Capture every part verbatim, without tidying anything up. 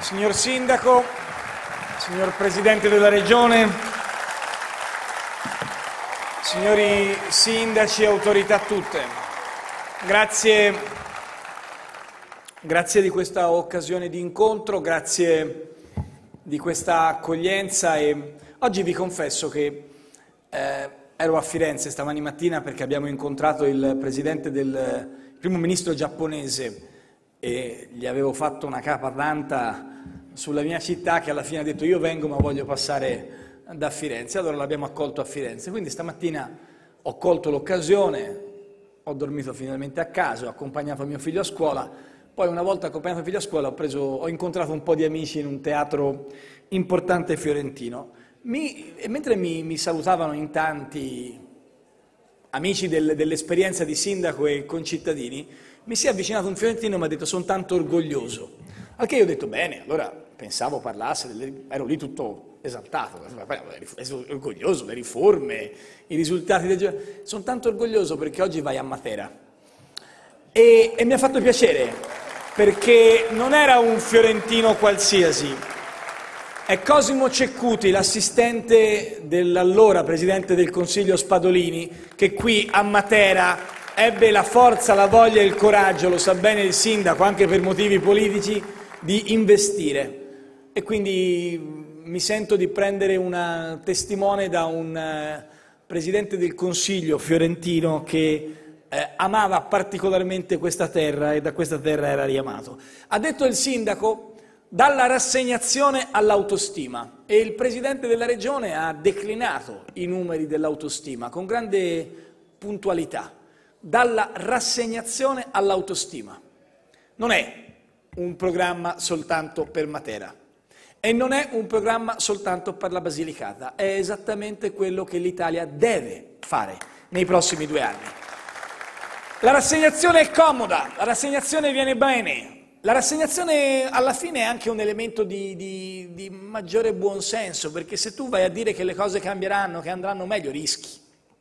Signor Sindaco, signor Presidente della Regione, signori Sindaci, autorità tutte, grazie, grazie di questa occasione di incontro, grazie di questa accoglienza e oggi vi confesso che eh, ero a Firenze stamani mattina perché abbiamo incontrato il Presidente del il Primo Ministro giapponese e gli avevo fatto una capa tanta sulla mia città che alla fine ha detto io vengo ma voglio passare da Firenze, allora l'abbiamo accolto a Firenze, quindi stamattina ho colto l'occasione, ho dormito finalmente a casa, ho accompagnato mio figlio a scuola, poi una volta accompagnato mio figlio a scuola ho, preso, ho incontrato un po' di amici in un teatro importante fiorentino, mi, e mentre mi, mi salutavano in tanti amici del, dell'esperienza di sindaco e concittadini, mi si è avvicinato un fiorentino e mi ha detto sono tanto orgoglioso. Al che io ho detto bene, allora pensavo parlasse, delle, ero lì tutto esaltato, ero orgoglioso, le riforme, i risultati del gioco. Sono tanto orgoglioso perché oggi vai a Matera e, e mi ha fatto piacere perché non era un fiorentino qualsiasi, è Cosimo Ceccuti, l'assistente dell'allora Presidente del Consiglio Spadolini, che qui a Matera ebbe la forza, la voglia e il coraggio, lo sa bene il sindaco, anche per motivi politici, di investire. E quindi mi sento di prendere una testimone da un eh, Presidente del Consiglio fiorentino che eh, amava particolarmente questa terra e da questa terra era riamato. Ha detto il sindaco dalla rassegnazione all'autostima e il Presidente della Regione ha declinato i numeri dell'autostima con grande puntualità. Dalla rassegnazione all'autostima. Non è un programma soltanto per Matera e non è un programma soltanto per la Basilicata, è esattamente quello che l'Italia deve fare nei prossimi due anni. La rassegnazione è comoda, la rassegnazione viene bene, la rassegnazione alla fine è anche un elemento di, di, di maggiore buonsenso, perché se tu vai a dire che le cose cambieranno, che andranno meglio, rischi.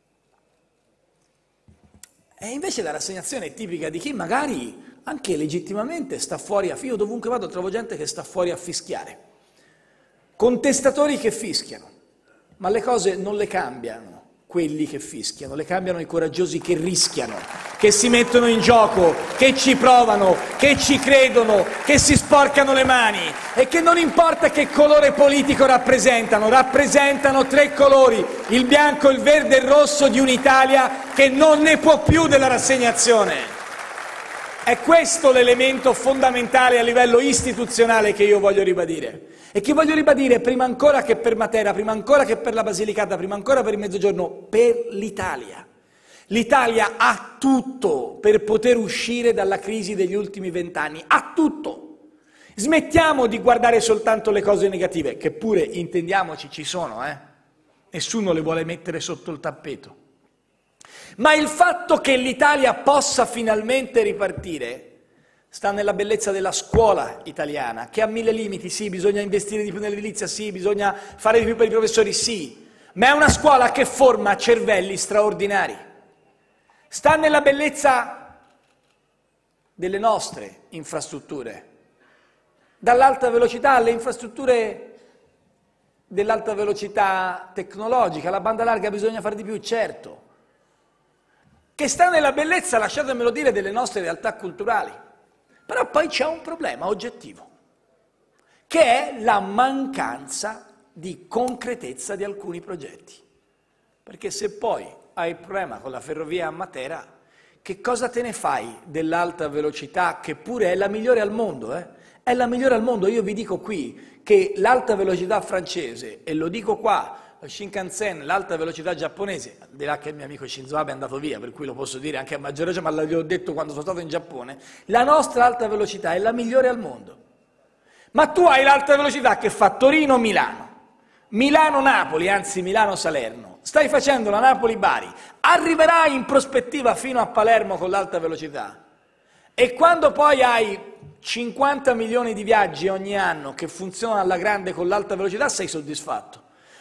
E invece la rassegnazione è tipica di chi magari anche legittimamente sta fuori a... Io dovunque vado trovo gente che sta fuori a fischiare, contestatori che fischiano, ma le cose non le cambiano quelli che fischiano, le cambiano i coraggiosi che rischiano, che si mettono in gioco, che ci provano, che ci credono, che si sporcano le mani e che non importa che colore politico rappresentano, rappresentano tre colori, il bianco, il verde e il rosso di un'Italia che non ne può più della rassegnazione. È questo l'elemento fondamentale a livello istituzionale che io voglio ribadire e che voglio ribadire prima ancora che per Matera, prima ancora che per la Basilicata, prima ancora per il Mezzogiorno, per l'Italia. L'Italia ha tutto per poter uscire dalla crisi degli ultimi vent'anni, ha tutto. Smettiamo di guardare soltanto le cose negative, che pure, intendiamoci, ci sono, eh? Nessuno le vuole mettere sotto il tappeto. Ma il fatto che l'Italia possa finalmente ripartire sta nella bellezza della scuola italiana, che ha mille limiti, sì, bisogna investire di più nell'edilizia, sì, bisogna fare di più per i professori, sì, ma è una scuola che forma cervelli straordinari. Sta nella bellezza delle nostre infrastrutture, dall'alta velocità alle infrastrutture dell'alta velocità tecnologica, la banda larga bisogna fare di più, certo, che sta nella bellezza, lasciatemelo dire, delle nostre realtà culturali. Però poi c'è un problema oggettivo, che è la mancanza di concretezza di alcuni progetti. Perché se poi hai il problema con la ferrovia a Matera, che cosa te ne fai dell'alta velocità, che pure è la migliore al mondo, eh? È la migliore al mondo. Io vi dico qui che l'alta velocità francese, e lo dico qua, lo Shinkansen, l'alta velocità giapponese, al di là che il mio amico Shinzo Abe è andato via, per cui lo posso dire anche a maggior ragione, ma l'ho detto quando sono stato in Giappone, la nostra alta velocità è la migliore al mondo. Ma tu hai l'alta velocità che fa Torino-Milano, Milano-Napoli, anzi Milano-Salerno, stai facendo la Napoli-Bari, arriverai in prospettiva fino a Palermo con l'alta velocità e quando poi hai cinquanta milioni di viaggi ogni anno che funzionano alla grande con l'alta velocità sei soddisfatto.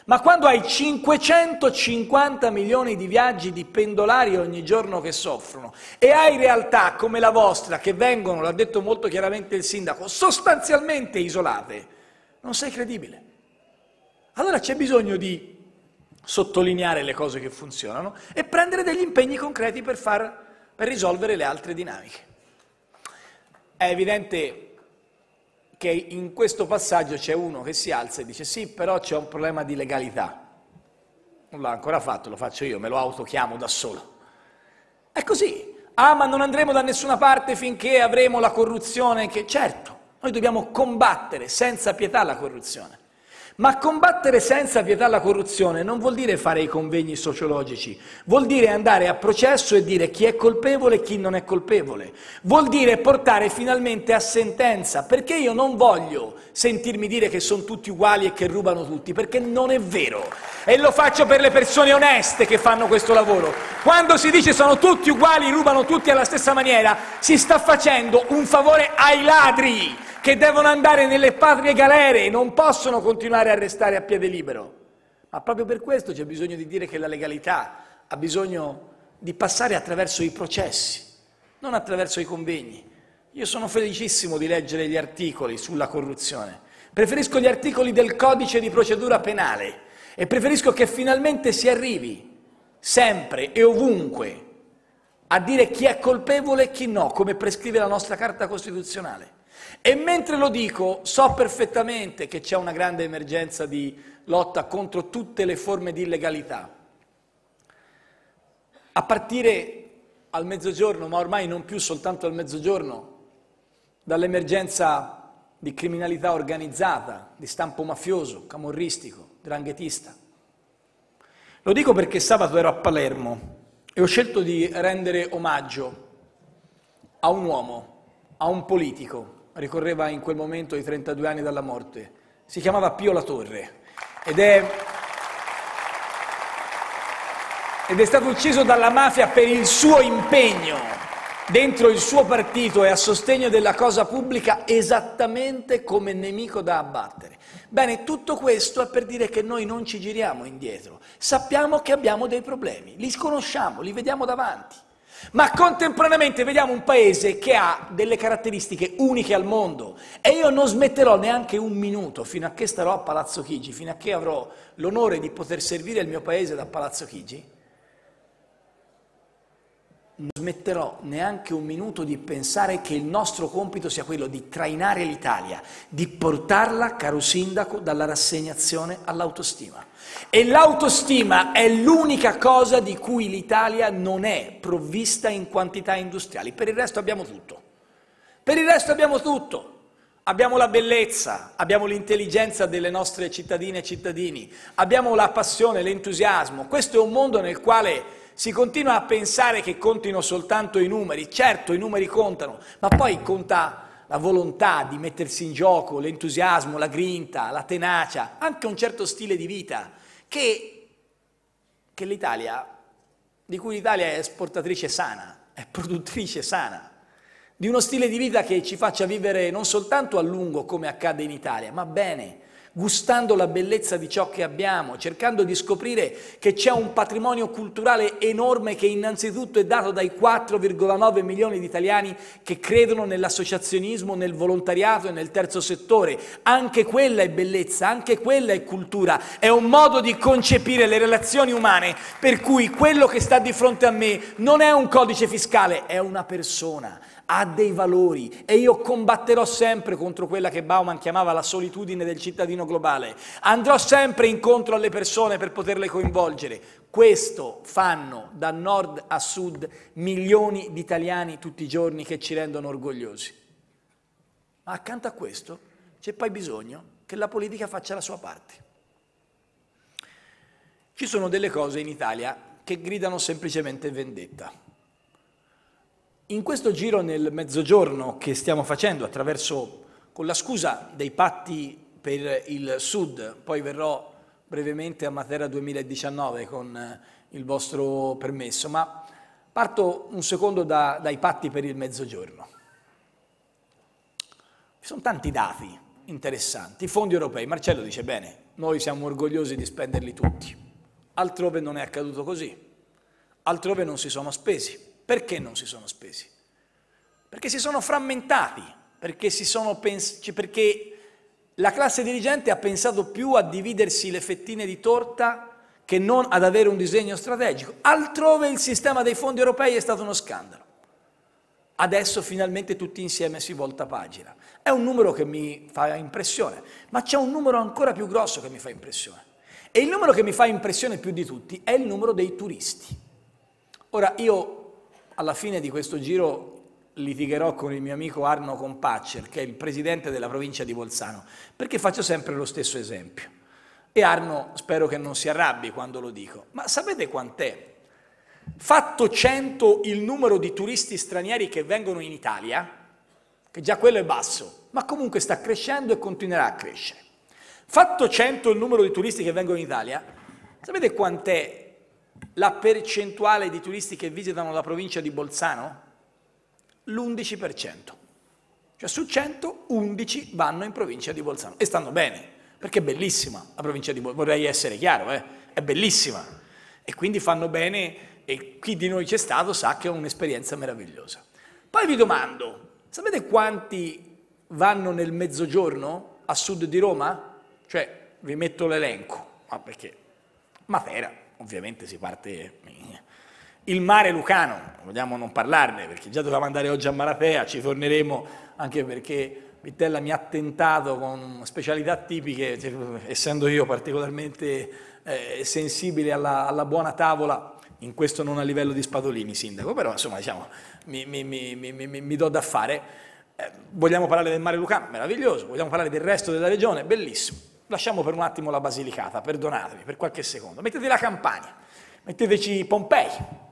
Ma quando hai cinquecentocinquanta milioni di viaggi di pendolari ogni giorno che soffrono e hai realtà come la vostra che vengono, l'ha detto molto chiaramente il sindaco, sostanzialmente isolate, non sei credibile. Allora c'è bisogno di sottolineare le cose che funzionano e prendere degli impegni concreti per, far, per risolvere le altre dinamiche. È evidente che in questo passaggio c'è uno che si alza e dice sì, però c'è un problema di legalità. Non l'ha ancora fatto, lo faccio io, me lo autochiamo da solo. È così. Ah, ma non andremo da nessuna parte finché avremo la corruzione che... Certo, noi dobbiamo combattere senza pietà la corruzione. Ma combattere senza pietà la corruzione non vuol dire fare i convegni sociologici, vuol dire andare a processo e dire chi è colpevole e chi non è colpevole, vuol dire portare finalmente a sentenza, perché io non voglio sentirmi dire che sono tutti uguali e che rubano tutti, perché non è vero, e lo faccio per le persone oneste che fanno questo lavoro. Quando si dice sono tutti uguali, rubano tutti alla stessa maniera, si sta facendo un favore ai ladri, che devono andare nelle patrie galere e non possono continuare a restare a piede libero. Ma proprio per questo c'è bisogno di dire che la legalità ha bisogno di passare attraverso i processi, non attraverso i convegni. Io sono felicissimo di leggere gli articoli sulla corruzione. Preferisco gli articoli del codice di procedura penale e preferisco che finalmente si arrivi, sempre e ovunque, a dire chi è colpevole e chi no, come prescrive la nostra Carta Costituzionale. E mentre lo dico, so perfettamente che c'è una grande emergenza di lotta contro tutte le forme di illegalità. A partire al mezzogiorno, ma ormai non più soltanto al mezzogiorno, dall'emergenza di criminalità organizzata, di stampo mafioso, camorristico, 'ndranghetista. Lo dico perché sabato ero a Palermo e ho scelto di rendere omaggio a un uomo, a un politico. Ricorreva in quel momento i trentadue anni dalla morte, si chiamava Pio La Torre ed è, ed è stato ucciso dalla mafia per il suo impegno dentro il suo partito e a sostegno della cosa pubblica esattamente come nemico da abbattere. Bene, tutto questo è per dire che noi non ci giriamo indietro, sappiamo che abbiamo dei problemi, li conosciamo, li vediamo davanti. Ma contemporaneamente vediamo un paese che ha delle caratteristiche uniche al mondo e io non smetterò neanche un minuto fino a che starò a Palazzo Chigi, fino a che avrò l'onore di poter servire il mio paese da Palazzo Chigi, non smetterò neanche un minuto di pensare che il nostro compito sia quello di trainare l'Italia, di portarla, caro sindaco, dalla rassegnazione all'autostima. E l'autostima è l'unica cosa di cui l'Italia non è provvista in quantità industriali. Per il resto abbiamo tutto. Per il resto abbiamo tutto. Abbiamo la bellezza, abbiamo l'intelligenza delle nostre cittadine e cittadini, abbiamo la passione, l'entusiasmo. Questo è un mondo nel quale si continua a pensare che contino soltanto i numeri. Certo, i numeri contano, ma poi conta la volontà di mettersi in gioco, l'entusiasmo, la grinta, la tenacia, anche un certo stile di vita che, che l'Italia, di cui l'Italia è esportatrice sana, è produttrice sana, di uno stile di vita che ci faccia vivere non soltanto a lungo come accade in Italia, ma bene, gustando la bellezza di ciò che abbiamo, cercando di scoprire che c'è un patrimonio culturale enorme che innanzitutto è dato dai quattro virgola nove milioni di italiani che credono nell'associazionismo, nel volontariato e nel terzo settore. Anche quella è bellezza, anche quella è cultura, è un modo di concepire le relazioni umane per cui quello che sta di fronte a me non è un codice fiscale, è una persona. Ha dei valori e io combatterò sempre contro quella che Bauman chiamava la solitudine del cittadino globale. Andrò sempre incontro alle persone per poterle coinvolgere. Questo fanno da nord a sud milioni di italiani tutti i giorni che ci rendono orgogliosi. Ma accanto a questo c'è poi bisogno che la politica faccia la sua parte. Ci sono delle cose in Italia che gridano semplicemente vendetta. In questo giro nel mezzogiorno che stiamo facendo attraverso, con la scusa dei patti per il Sud, poi verrò brevemente a Matera duemiladiciannove con il vostro permesso, ma parto un secondo da, dai patti per il mezzogiorno. Ci sono tanti dati interessanti, i fondi europei, Marcello dice bene, noi siamo orgogliosi di spenderli tutti. Altrove non è accaduto così, altrove non si sono spesi. Perché non si sono spesi? Perché si sono frammentati, perché, si sono pens- perché la classe dirigente ha pensato più a dividersi le fettine di torta che non ad avere un disegno strategico. Altrove il sistema dei fondi europei è stato uno scandalo. Adesso finalmente tutti insieme si volta pagina. È un numero che mi fa impressione, ma c'è un numero ancora più grosso che mi fa impressione. E il numero che mi fa impressione più di tutti è il numero dei turisti. Ora, io alla fine di questo giro litigherò con il mio amico Arno Compaccer, che è il presidente della provincia di Bolzano, perché faccio sempre lo stesso esempio. E Arno spero che non si arrabbi quando lo dico. Ma sapete quant'è? Fatto cento il numero di turisti stranieri che vengono in Italia, che già quello è basso, ma comunque sta crescendo e continuerà a crescere. Fatto cento il numero di turisti che vengono in Italia, sapete quant'è la percentuale di turisti che visitano la provincia di Bolzano? L'undici per cento. Cioè su cento, undici vanno in provincia di Bolzano e stanno bene, perché è bellissima la provincia di Bolzano, vorrei essere chiaro, eh? È bellissima e quindi fanno bene e chi di noi c'è stato sa che è un'esperienza meravigliosa. Poi vi domando, sapete quanti vanno nel mezzogiorno a sud di Roma? Cioè, vi metto l'elenco, ma perché? Matera, ovviamente si parte... Il mare lucano, vogliamo non parlarne, perché già dovevamo andare oggi a Maratea, ci torneremo anche perché Pittella mi ha tentato con specialità tipiche, essendo io particolarmente eh, sensibile alla, alla buona tavola, in questo non a livello di Spadolini, sindaco, però insomma diciamo, mi, mi, mi, mi, mi, mi do da fare. Eh, vogliamo parlare del mare lucano? Meraviglioso. Vogliamo parlare del resto della regione? Bellissimo. Lasciamo per un attimo la Basilicata, perdonatemi, per qualche secondo. Mettete la Campania, metteteci Pompei,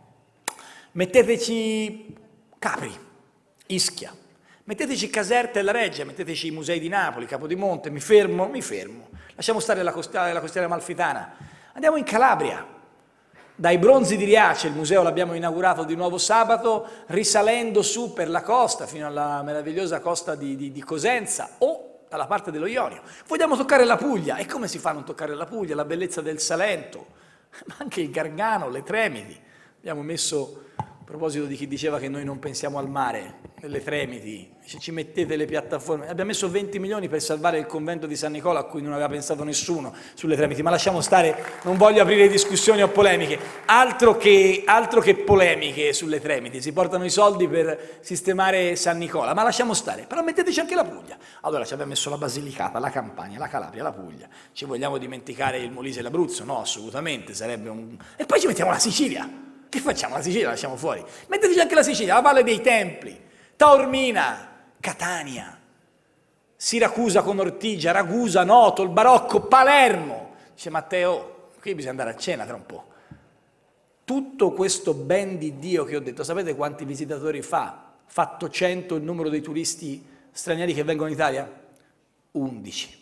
metteteci Capri, Ischia, metteteci Caserta e la Reggia, metteteci i musei di Napoli, Capodimonte, mi fermo, mi fermo. Lasciamo stare la costiera, la costiera amalfitana. Andiamo in Calabria. Dai Bronzi di Riace, il museo l'abbiamo inaugurato di nuovo sabato, risalendo su per la costa, fino alla meravigliosa costa di, di, di Cosenza, o dalla parte dello Ionio. Vogliamo toccare la Puglia, e come si fa a non toccare la Puglia? La bellezza del Salento, ma anche il Gargano, le Tremiti. Abbiamo messo, a proposito di chi diceva che noi non pensiamo al mare, nelle Tremiti, ci mettete le piattaforme. Abbiamo messo venti milioni per salvare il convento di San Nicola, a cui non aveva pensato nessuno sulle Tremiti, ma lasciamo stare, non voglio aprire discussioni o polemiche. Altro che, altro che polemiche sulle Tremiti, si portano i soldi per sistemare San Nicola, ma lasciamo stare. Però metteteci anche la Puglia. Allora ci abbiamo messo la Basilicata, la Campania, la Calabria, la Puglia. Ci vogliamo dimenticare il Molise e l'Abruzzo? No, assolutamente, sarebbe un... E poi ci mettiamo la Sicilia. Che facciamo? La Sicilia la lasciamo fuori. Metteteci anche la Sicilia, la Valle dei Templi, Taormina, Catania, Siracusa con Ortigia, Ragusa, Noto, il Barocco, Palermo. Dice Matteo, qui bisogna andare a cena tra un po'. Tutto questo ben di Dio che ho detto, sapete quanti visitatori fa? Fatto cento il numero dei turisti stranieri che vengono in Italia? undici.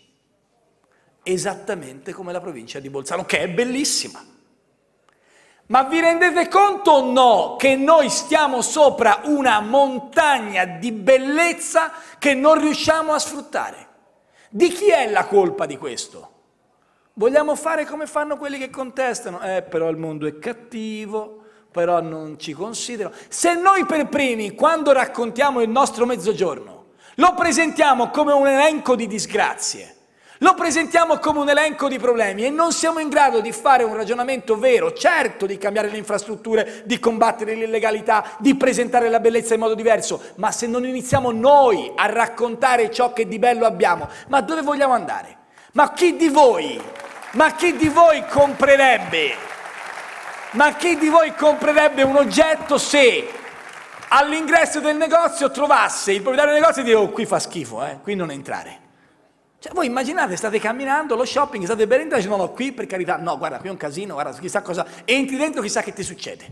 Esattamente come la provincia di Bolzano, che è bellissima. Ma vi rendete conto o no che noi stiamo sopra una montagna di bellezza che non riusciamo a sfruttare? Di chi è la colpa di questo? Vogliamo fare come fanno quelli che contestano? Eh, però il mondo è cattivo, però non ci considerano. Se noi per primi, quando raccontiamo il nostro mezzogiorno, lo presentiamo come un elenco di disgrazie, lo presentiamo come un elenco di problemi e non siamo in grado di fare un ragionamento vero, certo di cambiare le infrastrutture, di combattere l'illegalità, di presentare la bellezza in modo diverso, ma se non iniziamo noi a raccontare ciò che di bello abbiamo, ma dove vogliamo andare? Ma chi di voi, ma chi di voi comprerebbe, ma chi di voi comprerebbe un oggetto se all'ingresso del negozio trovasse il proprietario del negozio e dice oh qui fa schifo, eh, qui non entrare. Cioè, voi immaginate, state camminando, lo shopping, state per entrare, no, no, qui per carità, no, guarda, qui è un casino, guarda, chissà cosa, entri dentro, chissà che ti succede.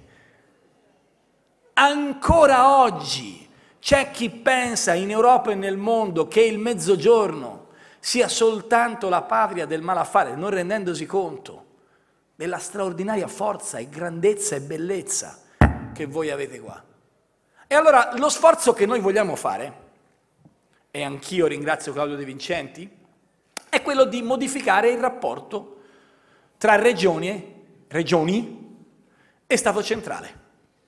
Ancora oggi c'è chi pensa in Europa e nel mondo che il mezzogiorno sia soltanto la patria del malaffare, non rendendosi conto della straordinaria forza e grandezza e bellezza che voi avete qua. E allora lo sforzo che noi vogliamo fare, e anch'io ringrazio Claudio De Vincenti, è quello di modificare il rapporto tra regioni, regioni e Stato centrale.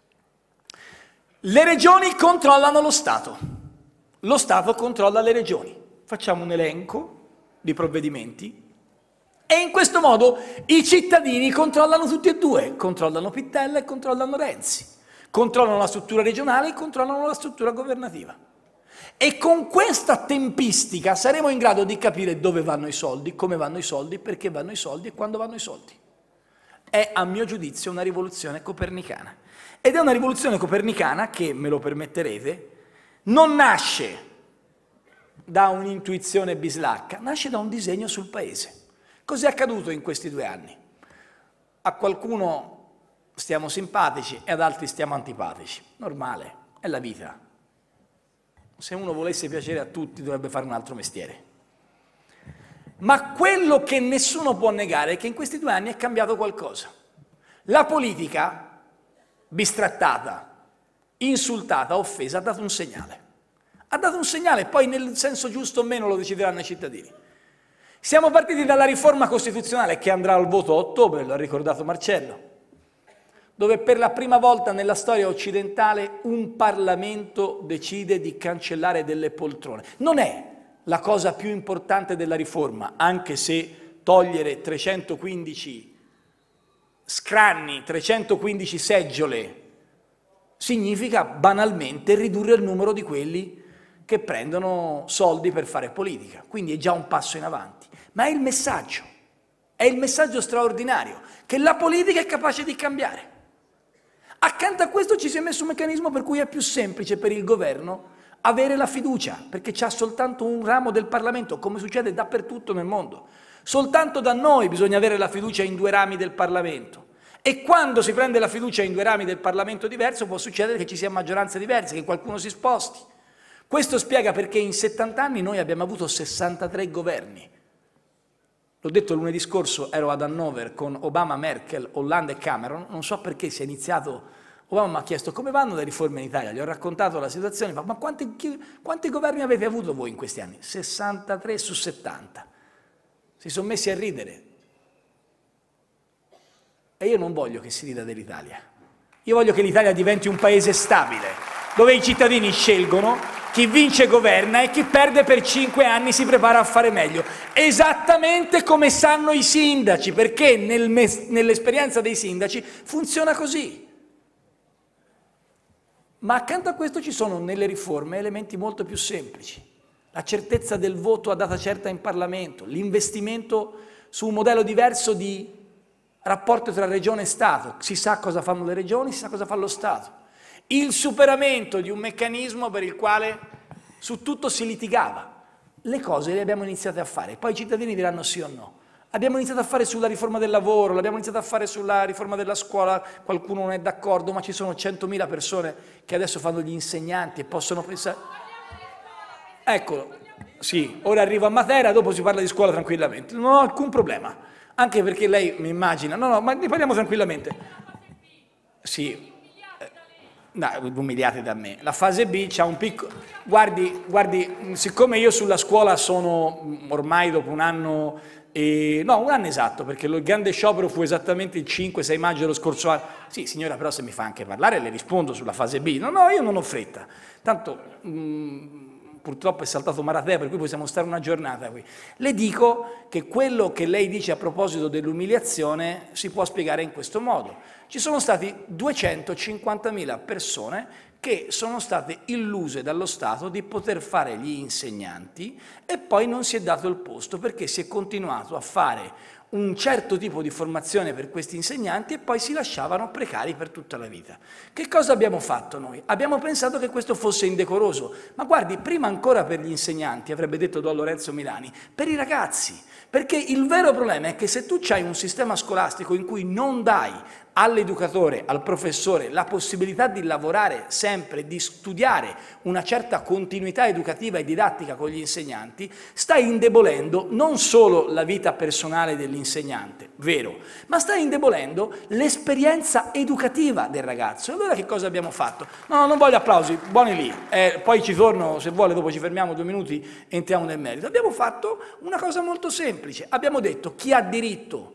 Le regioni controllano lo Stato, lo Stato controlla le regioni. Facciamo un elenco di provvedimenti e in questo modo i cittadini controllano tutti e due, controllano Pittella e controllano Renzi, controllano la struttura regionale e controllano la struttura governativa. E con questa tempistica saremo in grado di capire dove vanno i soldi, come vanno i soldi, perché vanno i soldi e quando vanno i soldi. È, a mio giudizio, una rivoluzione copernicana. Ed è una rivoluzione copernicana che, me lo permetterete, non nasce da un'intuizione bislacca, nasce da un disegno sul paese. Cos'è accaduto in questi due anni? A qualcuno stiamo simpatici e ad altri stiamo antipatici. Normale, è la vita. Se uno volesse piacere a tutti dovrebbe fare un altro mestiere. Ma quello che nessuno può negare è che in questi due anni è cambiato qualcosa. La politica, bistrattata, insultata, offesa, ha dato un segnale. Ha dato un segnale, poi nel senso giusto o meno lo decideranno i cittadini. Siamo partiti dalla riforma costituzionale che andrà al voto a ottobre, lo ha ricordato Marcello, dove per la prima volta nella storia occidentale un Parlamento decide di cancellare delle poltrone. Non è la cosa più importante della riforma, anche se togliere trecentoquindici scranni, trecentoquindici seggiole, significa banalmente ridurre il numero di quelli che prendono soldi per fare politica. Quindi è già un passo in avanti. Ma è il messaggio, è il messaggio straordinario, che la politica è capace di cambiare. Accanto a questo ci si è messo un meccanismo per cui è più semplice per il governo avere la fiducia, perché c'ha soltanto un ramo del Parlamento, come succede dappertutto nel mondo. Soltanto da noi bisogna avere la fiducia in due rami del Parlamento. E quando si prende la fiducia in due rami del Parlamento diverso può succedere che ci sia maggioranze diverse, che qualcuno si sposti. Questo spiega perché in settanta anni noi abbiamo avuto sessantatré governi. L'ho detto lunedì scorso, ero ad Hannover con Obama, Merkel, Hollande e Cameron, non so perché si è iniziato, Obama mi ha chiesto come vanno le riforme in Italia, gli ho raccontato la situazione, ma quanti, quanti governi avete avuto voi in questi anni? sessantatré su settanta. Si sono messi a ridere. E io non voglio che si rida dell'Italia, io voglio che l'Italia diventi un paese stabile, dove i cittadini scelgono, chi vince governa e chi perde per cinque anni si prepara a fare meglio. Esattamente come sanno i sindaci, perché nel nell'esperienza dei sindaci funziona così. Ma accanto a questo ci sono nelle riforme elementi molto più semplici. La certezza del voto a data certa in Parlamento, l'investimento su un modello diverso di rapporto tra regione e Stato. Si sa cosa fanno le regioni, si sa cosa fa lo Stato. Il superamento di un meccanismo per il quale su tutto si litigava. Le cose le abbiamo iniziate a fare, poi i cittadini diranno sì o no. Abbiamo iniziato a fare sulla riforma del lavoro, l'abbiamo iniziato a fare sulla riforma della scuola, qualcuno non è d'accordo, ma ci sono centomila persone che adesso fanno gli insegnanti e possono pensare... Eccolo, sì, ora arrivo a Matera, dopo si parla di scuola tranquillamente, non ho alcun problema, anche perché lei mi immagina, no, no, ma ne parliamo tranquillamente. Sì. No, umiliate da me. La fase B c'ha un piccolo... Guardi, guardi, siccome io sulla scuola sono ormai dopo un anno... E... No, un anno esatto, perché il grande sciopero fu esattamente il cinque sei maggio dello scorso anno. Sì, signora, però se mi fa anche parlare le rispondo sulla fase B. No, no, io non ho fretta. Tanto... Mh, purtroppo è saltato Maratea, per cui possiamo stare una giornata qui. Le dico che quello che lei dice a proposito dell'umiliazione si può spiegare in questo modo. Ci sono stati duecentocinquantamila persone che sono state illuse dallo Stato di poter fare gli insegnanti e poi non si è dato il posto perché si è continuato a fare un certo tipo di formazione per questi insegnanti e poi si lasciavano precari per tutta la vita. Che cosa abbiamo fatto noi? Abbiamo pensato che questo fosse indecoroso, ma guardi, prima ancora per gli insegnanti, avrebbe detto Don Lorenzo Milani, per i ragazzi, perché il vero problema è che se tu hai un sistema scolastico in cui non dai all'educatore, al professore, la possibilità di lavorare sempre, di studiare una certa continuità educativa e didattica con gli insegnanti, sta indebolendo non solo la vita personale dell'insegnante, vero, ma sta indebolendo l'esperienza educativa del ragazzo. E allora che cosa abbiamo fatto? No, non voglio applausi, buoni lì, eh, poi ci torno, se vuole, dopo ci fermiamo due minuti e entriamo nel merito. Abbiamo fatto una cosa molto semplice, abbiamo detto chi ha diritto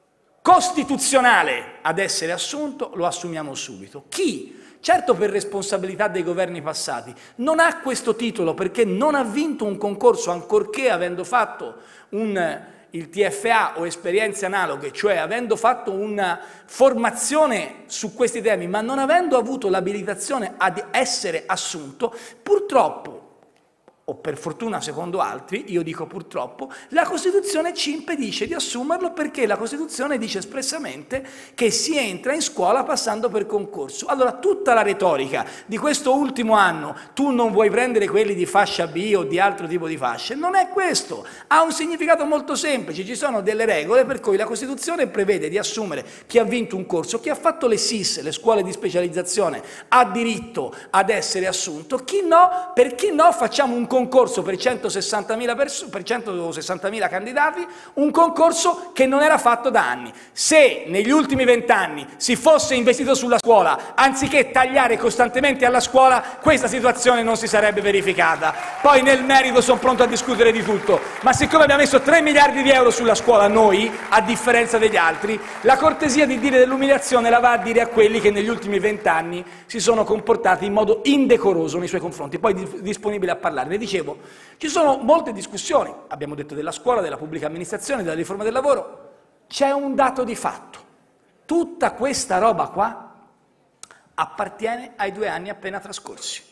costituzionale ad essere assunto lo assumiamo subito. Chi, certo per responsabilità dei governi passati, non ha questo titolo perché non ha vinto un concorso, ancorché avendo fatto un, il T F A o esperienze analoghe, cioè avendo fatto una formazione su questi temi, ma non avendo avuto l'abilitazione ad essere assunto, purtroppo, o per fortuna secondo altri, io dico purtroppo, la Costituzione ci impedisce di assumerlo perché la Costituzione dice espressamente che si entra in scuola passando per concorso. Allora tutta la retorica di questo ultimo anno, tu non vuoi prendere quelli di fascia B o di altro tipo di fasce, non è questo, ha un significato molto semplice, ci sono delle regole per cui la Costituzione prevede di assumere chi ha vinto un corso, chi ha fatto le S I S, le scuole di specializzazione, ha diritto ad essere assunto, chi no, per chi no facciamo un concorso per centosessantamila per centosessantamila candidati, un concorso che non era fatto da anni. Se negli ultimi vent'anni si fosse investito sulla scuola, anziché tagliare costantemente alla scuola, questa situazione non si sarebbe verificata. Poi nel merito sono pronto a discutere di tutto, ma siccome abbiamo messo tre miliardi di euro sulla scuola noi, a differenza degli altri, la cortesia di dire dell'umiliazione la va a dire a quelli che negli ultimi vent'anni si sono comportati in modo indecoroso nei suoi confronti. Poi disponibile a parlare. Ne dicevo, ci sono molte discussioni, abbiamo detto della scuola, della pubblica amministrazione, della riforma del lavoro. C'è un dato di fatto, tutta questa roba qua appartiene ai due anni appena trascorsi.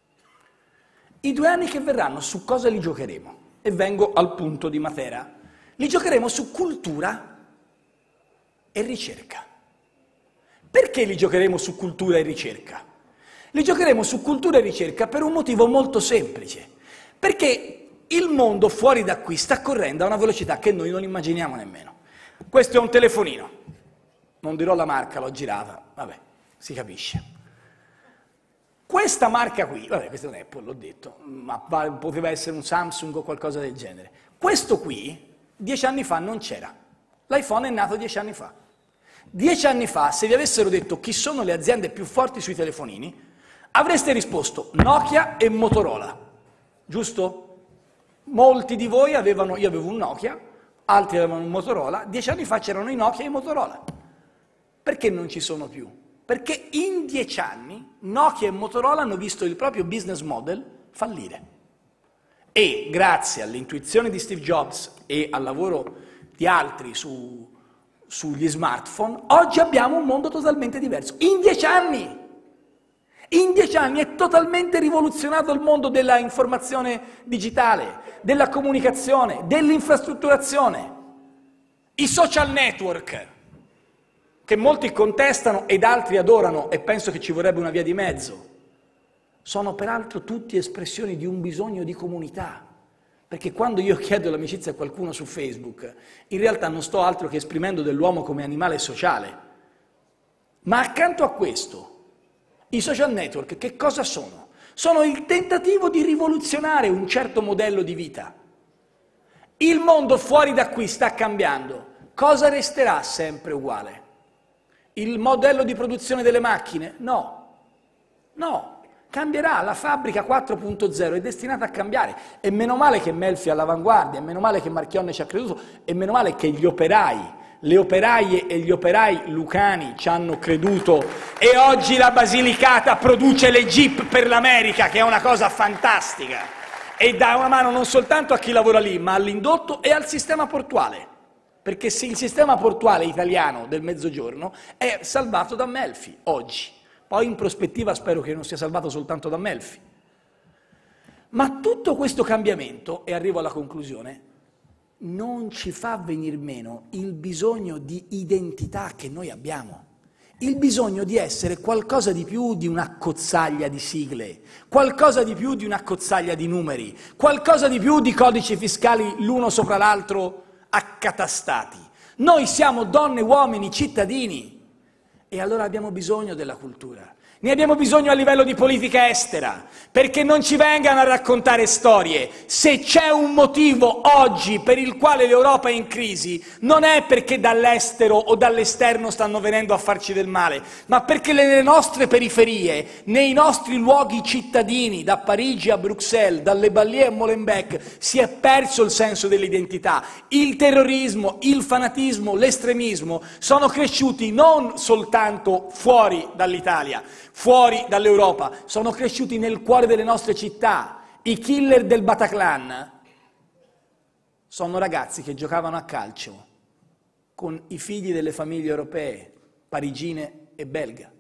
I due anni che verranno, su cosa li giocheremo? E vengo al punto di Matera. Li giocheremo su cultura e ricerca. Perché li giocheremo su cultura e ricerca? Li giocheremo su cultura e ricerca per un motivo molto semplice, perché il mondo fuori da qui sta correndo a una velocità che noi non immaginiamo nemmeno. Questo è un telefonino, non dirò la marca, l'ho girata, vabbè, si capisce. Questa marca qui, vabbè, questo è un Apple, l'ho detto, ma poteva essere un Samsung o qualcosa del genere. Questo qui, dieci anni fa non c'era. L'iPhone è nato dieci anni fa. Dieci anni fa, se vi avessero detto chi sono le aziende più forti sui telefonini, avreste risposto Nokia e Motorola, giusto? Molti di voi avevano, io avevo un Nokia, altri avevano un Motorola, dieci anni fa c'erano i Nokia e i Motorola. Perché non ci sono più? Perché in dieci anni Nokia e Motorola hanno visto il proprio business model fallire. E grazie all'intuizione di Steve Jobs e al lavoro di altri su, sugli smartphone, oggi abbiamo un mondo totalmente diverso. In dieci anni! In dieci anni è totalmente rivoluzionato il mondo della informazione digitale, della comunicazione, dell'infrastrutturazione. I social network, che molti contestano ed altri adorano, e penso che ci vorrebbe una via di mezzo, sono peraltro tutti espressioni di un bisogno di comunità. Perché quando io chiedo l'amicizia a qualcuno su Facebook, in realtà non sto altro che esprimendo dell'uomo come animale sociale. Ma accanto a questo, i social network che cosa sono? Sono il tentativo di rivoluzionare un certo modello di vita. Il mondo fuori da qui sta cambiando. Cosa resterà sempre uguale? Il modello di produzione delle macchine? No. No. Cambierà, la fabbrica quattro punto zero è destinata a cambiare. E meno male che Melfi è all'avanguardia, e meno male che Marchionne ci ha creduto, e meno male che gli operai, le operaie e gli operai lucani ci hanno creduto e oggi la Basilicata produce le Jeep per l'America, che è una cosa fantastica, e dà una mano non soltanto a chi lavora lì, ma all'indotto e al sistema portuale, perché se il sistema portuale italiano del Mezzogiorno è salvato da Melfi oggi, poi in prospettiva spero che non sia salvato soltanto da Melfi. Ma tutto questo cambiamento, e arrivo alla conclusione, non ci fa venir meno il bisogno di identità che noi abbiamo, il bisogno di essere qualcosa di più di una cozzaglia di sigle, qualcosa di più di una cozzaglia di numeri, qualcosa di più di codici fiscali l'uno sopra l'altro accatastati. Noi siamo donne, uomini, cittadini, E allora abbiamo bisogno della cultura. Ne abbiamo bisogno a livello di politica estera, perché non ci vengano a raccontare storie. Se c'è un motivo oggi per il quale l'Europa è in crisi, non è perché dall'estero o dall'esterno stanno venendo a farci del male, ma perché nelle nostre periferie, nei nostri luoghi cittadini, da Parigi a Bruxelles, dalle Ballie a Molenbeek, si è perso il senso dell'identità. Il terrorismo, il fanatismo, l'estremismo sono cresciuti non soltanto fuori dall'Italia, fuori dall'Europa, sono cresciuti nel cuore delle nostre città. I killer del Bataclan sono ragazzi che giocavano a calcio con i figli delle famiglie europee, parigine e belga.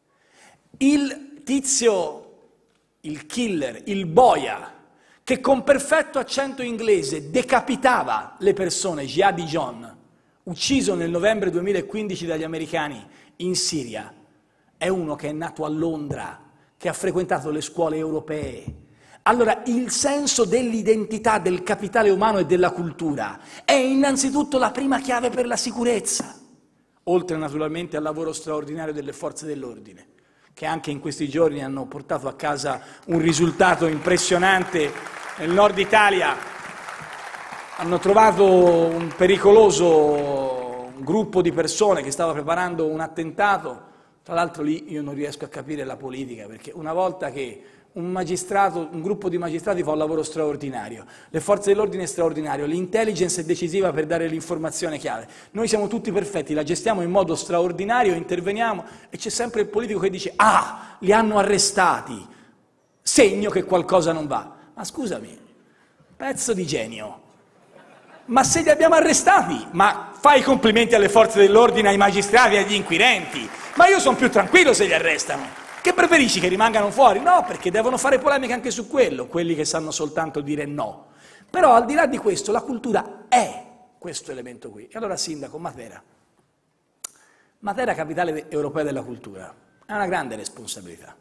Il tizio, il killer, il boia, che con perfetto accento inglese decapitava le persone, Jihad Dijon, ucciso nel novembre duemilaquindici dagli americani in Siria, è uno che è nato a Londra, che ha frequentato le scuole europee. Allora, il senso dell'identità, del capitale umano e della cultura è innanzitutto la prima chiave per la sicurezza, oltre naturalmente al lavoro straordinario delle forze dell'ordine, che anche in questi giorni hanno portato a casa un risultato impressionante nel nord Italia. Hanno trovato un pericoloso gruppo di persone che stava preparando un attentato. Tra l'altro lì io non riesco a capire la politica, perché una volta che un magistrato, un gruppo di magistrati fa un lavoro straordinario, le forze dell'ordine è straordinario, l'intelligence è decisiva per dare l'informazione chiave, noi siamo tutti perfetti, la gestiamo in modo straordinario, interveniamo e c'è sempre il politico che dice ah, li hanno arrestati, segno che qualcosa non va. Ma scusami, pezzo di genio, ma se li abbiamo arrestati, ma fai i complimenti alle forze dell'ordine, ai magistrati, agli inquirenti. Ma io sono più tranquillo se li arrestano. Che preferisci, che rimangano fuori? No, perché devono fare polemica anche su quello, quelli che sanno soltanto dire no. Però al di là di questo, la cultura è questo elemento qui. E allora, Sindaco, Matera. Matera, capitale europea della cultura, è una grande responsabilità.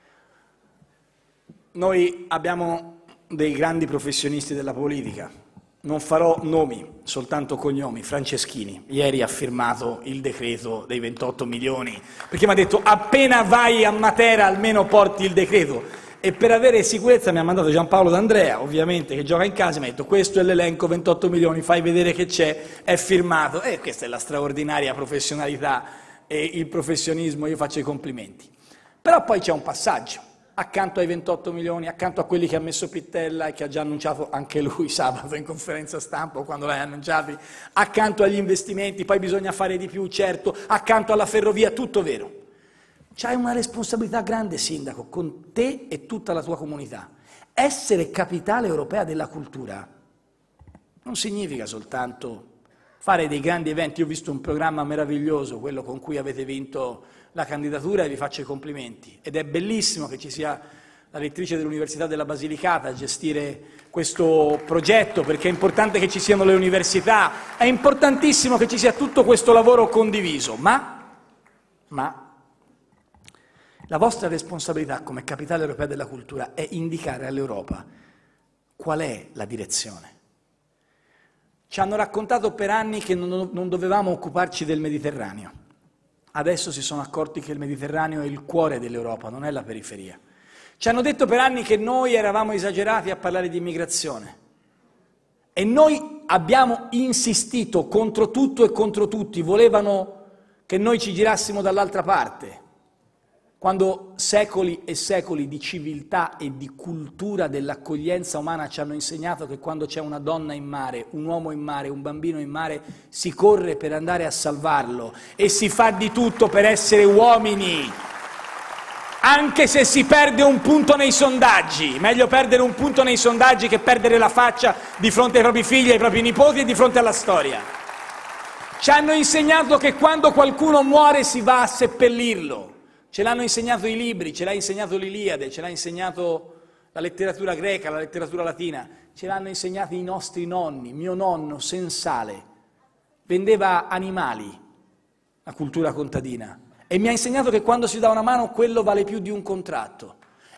Noi abbiamo dei grandi professionisti della politica. Non farò nomi, soltanto cognomi. Franceschini ieri ha firmato il decreto dei ventotto milioni, perché mi ha detto appena vai a Matera almeno porti il decreto, e per avere sicurezza mi ha mandato Giampaolo D'Andrea, ovviamente, che gioca in casa, mi ha detto questo è l'elenco, ventotto milioni, fai vedere che c'è, è firmato, e questa è la straordinaria professionalità e il professionismo, io faccio i complimenti. Però poi c'è un passaggio. Accanto ai ventotto milioni, accanto a quelli che ha messo Pittella e che ha già annunciato anche lui sabato in conferenza stampa o quando l'hai annunciati, accanto agli investimenti, poi bisogna fare di più, certo, accanto alla ferrovia, tutto vero. C'hai una responsabilità grande, Sindaco, con te e tutta la tua comunità. Essere capitale europea della cultura non significa soltanto fare dei grandi eventi. Io ho visto un programma meraviglioso, quello con cui avete vinto la candidatura, e vi faccio i complimenti. Ed è bellissimo che ci sia la rettrice dell'Università della Basilicata a gestire questo progetto, perché è importante che ci siano le università, è importantissimo che ci sia tutto questo lavoro condiviso, ma, ma la vostra responsabilità come capitale europea della cultura è indicare all'Europa qual è la direzione. Ci hanno raccontato per anni che non, non dovevamo occuparci del Mediterraneo. Adesso si sono accorti che il Mediterraneo è il cuore dell'Europa, non è la periferia. Ci hanno detto per anni che noi eravamo esagerati a parlare di immigrazione. E noi abbiamo insistito contro tutto e contro tutti. Volevano che noi ci girassimo dall'altra parte. Quando secoli e secoli di civiltà e di cultura dell'accoglienza umana ci hanno insegnato che quando c'è una donna in mare, un uomo in mare, un bambino in mare, si corre per andare a salvarlo e si fa di tutto per essere uomini, anche se si perde un punto nei sondaggi. Meglio perdere un punto nei sondaggi che perdere la faccia di fronte ai propri figli, ai propri nipoti e di fronte alla storia. Ci hanno insegnato che quando qualcuno muore si va a seppellirlo. Ce l'hanno insegnato i libri, ce l'ha insegnato l'Iliade, ce l'ha insegnato la letteratura greca, la letteratura latina, ce l'hanno insegnato i nostri nonni. Mio nonno, Sensale, vendeva animali, la cultura contadina, e mi ha insegnato che quando si dà una mano quello vale più di un contratto.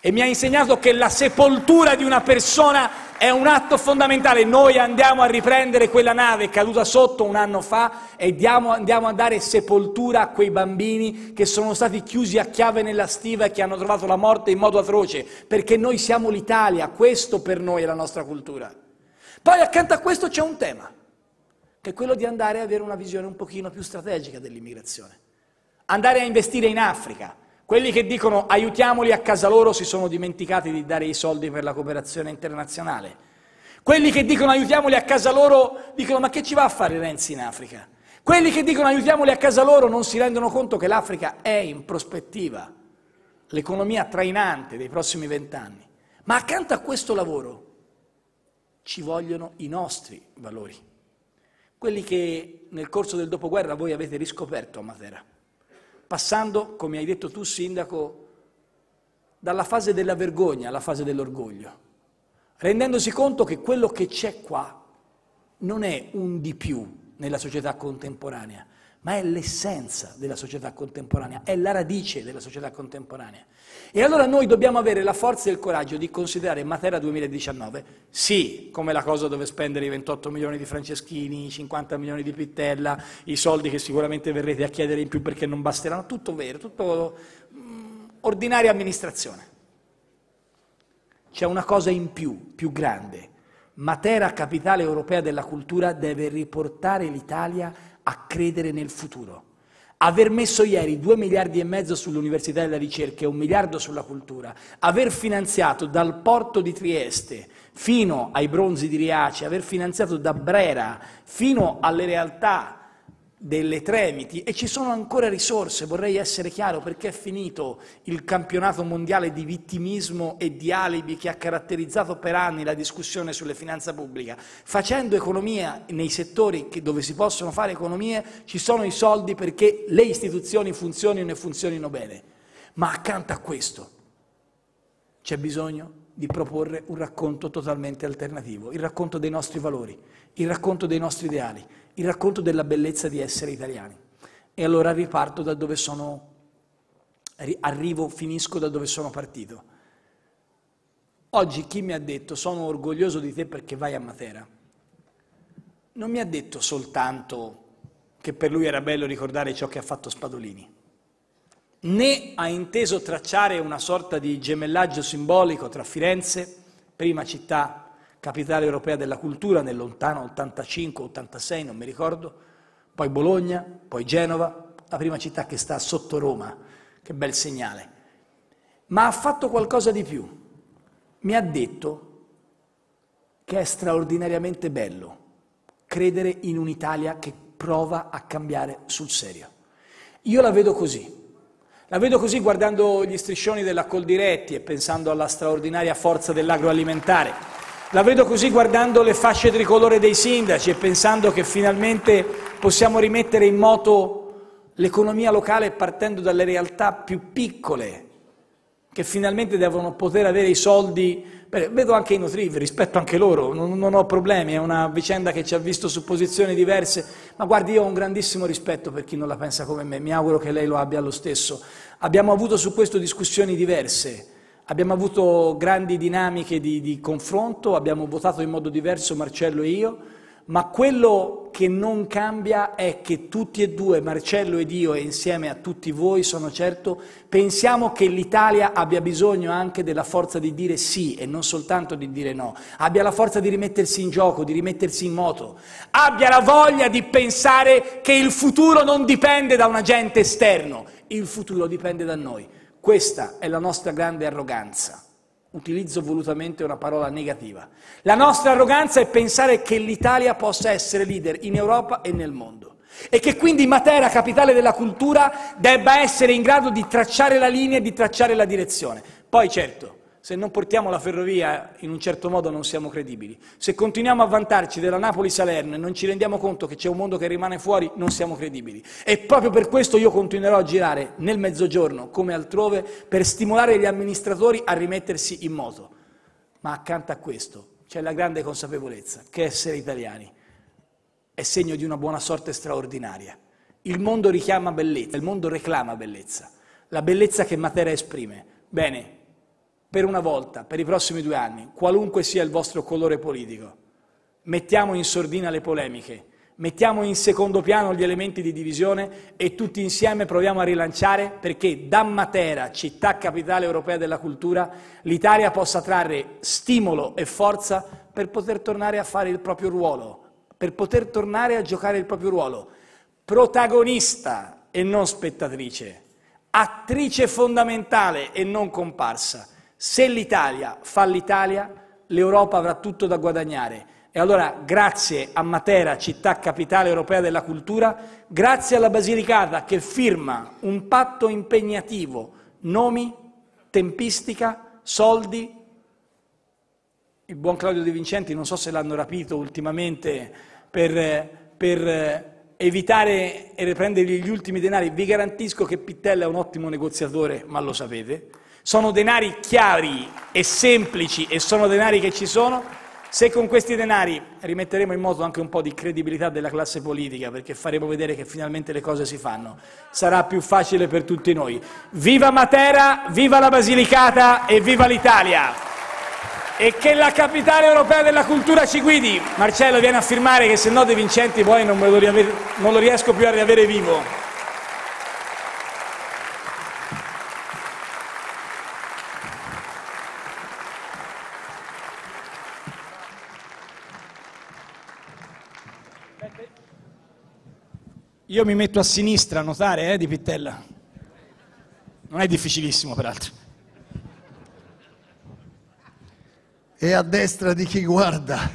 e mi ha insegnato che la sepoltura di una persona è un atto fondamentale. Noi andiamo a riprendere quella nave caduta sotto un anno fa e diamo, andiamo a dare sepoltura a quei bambini che sono stati chiusi a chiave nella stiva e che hanno trovato la morte in modo atroce, perché noi siamo l'Italia, questo per noi è la nostra cultura. Poi accanto a questo c'è un tema, che è quello di andare a avere una visione un pochino più strategica dell'immigrazione. Andare a investire in Africa. Quelli che dicono aiutiamoli a casa loro si sono dimenticati di dare i soldi per la cooperazione internazionale. Quelli che dicono aiutiamoli a casa loro dicono ma che ci va a fare Renzi in Africa? Quelli che dicono aiutiamoli a casa loro non si rendono conto che l'Africa è in prospettiva l'economia trainante dei prossimi vent'anni. Ma accanto a questo lavoro ci vogliono i nostri valori, quelli che nel corso del dopoguerra voi avete riscoperto a Matera. Passando, come hai detto tu, sindaco, dalla fase della vergogna alla fase dell'orgoglio, rendendosi conto che quello che c'è qua non è un di più nella società contemporanea, ma è l'essenza della società contemporanea, è la radice della società contemporanea. E allora noi dobbiamo avere la forza e il coraggio di considerare Matera duemiladiciannove, sì, come la cosa dove spendere i ventotto milioni di Franceschini, i cinquanta milioni di Pittella, i soldi che sicuramente verrete a chiedere in più perché non basteranno, tutto vero, tutto mm, ordinaria amministrazione. C'è una cosa in più, più grande. Matera, capitale europea della cultura, deve riportare l'Italia a credere nel futuro. Aver messo ieri due miliardi e mezzo sull'università e la ricerca e un miliardo sulla cultura, aver finanziato dal porto di Trieste fino ai bronzi di Riace, aver finanziato da Brera fino alle realtà delle Tremiti, e ci sono ancora risorse, vorrei essere chiaro, perché è finito il campionato mondiale di vittimismo e di alibi che ha caratterizzato per anni la discussione sulle finanze pubbliche. Facendo economia nei settori che, dove si possono fare economie, ci sono i soldi perché le istituzioni funzionino e funzionino bene. Ma accanto a questo c'è bisogno di proporre un racconto totalmente alternativo, il racconto dei nostri valori, il racconto dei nostri ideali, il racconto della bellezza di essere italiani. E allora riparto da dove sono, arrivo, finisco da dove sono partito. Oggi chi mi ha detto sono orgoglioso di te perché vai a Matera, non mi ha detto soltanto che per lui era bello ricordare ciò che ha fatto Spadolini, né ha inteso tracciare una sorta di gemellaggio simbolico tra Firenze, prima città capitale europea della cultura nel lontano ottantacinque ottantasei, non mi ricordo, poi Bologna, poi Genova, la prima città che sta sotto Roma, che bel segnale. Ma ha fatto qualcosa di più. Mi ha detto che è straordinariamente bello credere in un'Italia che prova a cambiare sul serio. Io la vedo così. La vedo così guardando gli striscioni della Coldiretti e pensando alla straordinaria forza dell'agroalimentare. La vedo così guardando le fasce tricolore dei sindaci e pensando che finalmente possiamo rimettere in moto l'economia locale partendo dalle realtà più piccole, che finalmente devono poter avere i soldi. Beh, vedo anche i Nutriv, rispetto anche loro, non, non ho problemi, è una vicenda che ci ha visto su posizioni diverse, ma guardi, io ho un grandissimo rispetto per chi non la pensa come me, mi auguro che lei lo abbia lo stesso. Abbiamo avuto su questo discussioni diverse, abbiamo avuto grandi dinamiche di, di confronto, abbiamo votato in modo diverso Marcello e io, ma quello che non cambia è che tutti e due, Marcello ed io, e insieme a tutti voi, sono certo, pensiamo che l'Italia abbia bisogno anche della forza di dire sì e non soltanto di dire no, abbia la forza di rimettersi in gioco, di rimettersi in moto, abbia la voglia di pensare che il futuro non dipende da un agente esterno, il futuro dipende da noi. Questa è la nostra grande arroganza. Utilizzo volutamente una parola negativa. La nostra arroganza è pensare che l'Italia possa essere leader in Europa e nel mondo e che quindi Matera, capitale della cultura, debba essere in grado di tracciare la linea e di tracciare la direzione. Poi certo, se non portiamo la ferrovia in un certo modo non siamo credibili. Se continuiamo a vantarci della Napoli-Salerno e non ci rendiamo conto che c'è un mondo che rimane fuori, non siamo credibili. E proprio per questo io continuerò a girare nel Mezzogiorno, come altrove, per stimolare gli amministratori a rimettersi in moto. Ma accanto a questo c'è la grande consapevolezza che essere italiani è segno di una buona sorte straordinaria. Il mondo richiama bellezza, il mondo reclama bellezza, la bellezza che Matera esprime. Bene, per una volta, per i prossimi due anni, qualunque sia il vostro colore politico, mettiamo in sordina le polemiche, mettiamo in secondo piano gli elementi di divisione e tutti insieme proviamo a rilanciare perché da Matera, città capitale europea della cultura, l'Italia possa trarre stimolo e forza per poter tornare a fare il proprio ruolo, per poter tornare a giocare il proprio ruolo, protagonista e non spettatrice, attrice fondamentale e non comparsa. Se l'Italia fa l'Italia, l'Europa avrà tutto da guadagnare. E allora grazie a Matera, città capitale europea della cultura, grazie alla Basilicata che firma un patto impegnativo, nomi, tempistica, soldi. Il buon Claudio De Vincenti, non so se l'hanno rapito ultimamente per, per evitare e riprendergli gli ultimi denari. Vi garantisco che Pittella è un ottimo negoziatore, ma lo sapete. Sono denari chiari e semplici e sono denari che ci sono. Se con questi denari rimetteremo in moto anche un po' di credibilità della classe politica, perché faremo vedere che finalmente le cose si fanno, sarà più facile per tutti noi. Viva Matera, viva la Basilicata e viva l'Italia! E che la capitale europea della cultura ci guidi. Marcello, vieni a firmare che se no De Vincenti poi non, me lo, riaver, non lo riesco più a riavere vivo. Io mi metto a sinistra a notare, eh, di Pittella. Non è difficilissimo, peraltro. E a destra di chi guarda.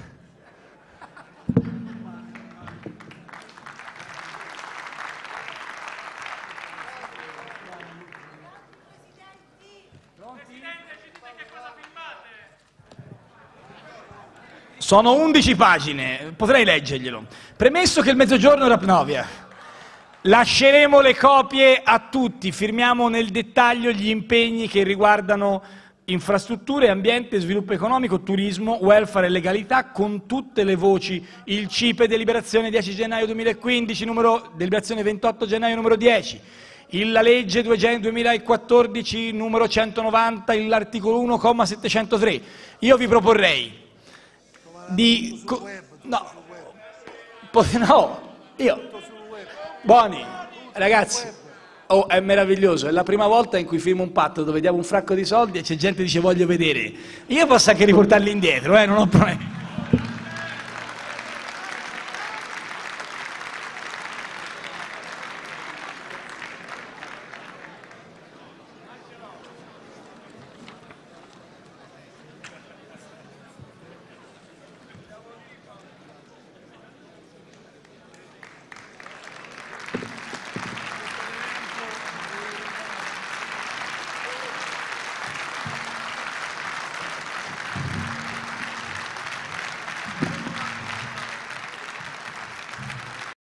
Sono undici pagine, potrei leggerglielo. Premesso che il Mezzogiorno era Pnovia. Lasceremo le copie a tutti, firmiamo nel dettaglio gli impegni che riguardano infrastrutture, ambiente, sviluppo economico, turismo, welfare e legalità, con tutte le voci, il C I P E, deliberazione dieci gennaio duemilaquindici, numero, deliberazione ventotto gennaio numero dieci, la legge duemilaquattordici numero centonovanta, l'articolo uno, comma settecentotre. Io vi proporrei di... No, no, io... Buoni, ragazzi, oh, è meraviglioso, è la prima volta in cui firmo un patto dove diamo un fracco di soldi e c'è gente che dice voglio vedere. Io posso anche riportarli indietro, eh, non ho problemi.